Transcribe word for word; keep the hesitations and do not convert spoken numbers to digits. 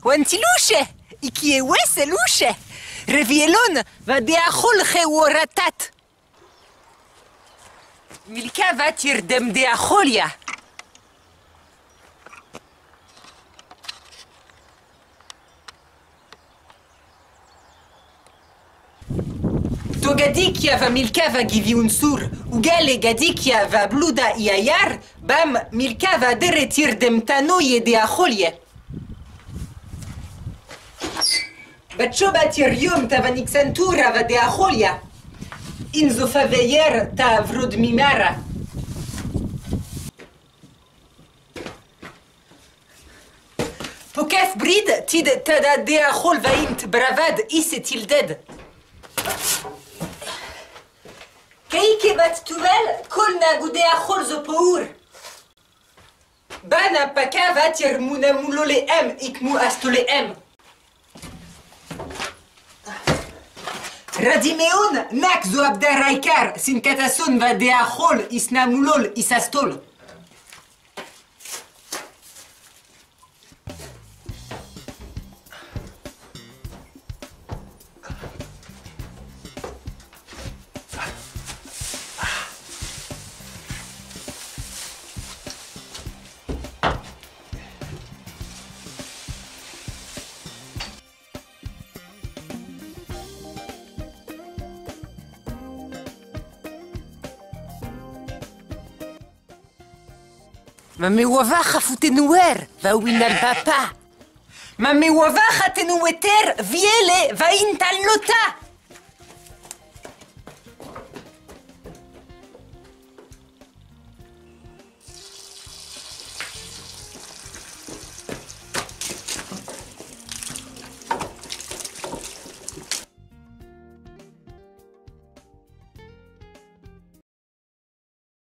Wantiluche, ikie weseluche, revielon va de acholche woratat. Milka va tir dem de acholia. To gadikia va Milka va givi un sur, ugale gadikia va bluda iayar, bam Milka va deretir dem tanoye de acholie. Baccio batirium ta vanixantura va de acholia. Inzo faveyer ta vrod mimara. Pokaf brid tid tada de achol vaint bravad isetil dead. Keike bat tuvel kolna gude achol zo pour. Bana paka vatir muna mulole em ikmu astole em. Radimeon nak zo abda raikar sin katason va de achol isna mulol isastol. Ma me wavacha futenuer va winal papa. Ma me wavacha tenueter viele va intal nota.